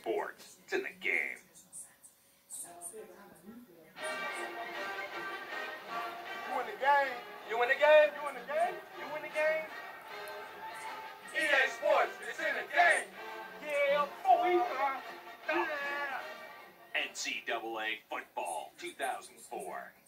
Sports. It's in the game. You in the game? You in the game? You in the game? You in the game? EA Sports, it's in the game. Yeah, boy. Yeah. NCAA Football 2004.